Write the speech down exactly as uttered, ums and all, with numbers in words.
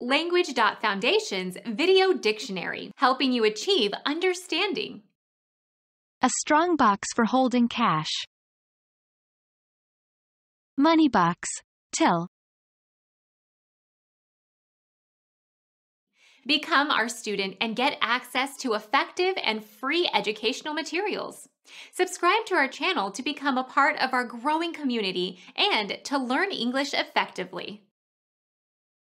Language.Foundation's Video Dictionary, helping you achieve understanding. A strong box for holding cash. Money box, till. Become our student and get access to effective and free educational materials. Subscribe to our channel to become a part of our growing community and to learn English effectively.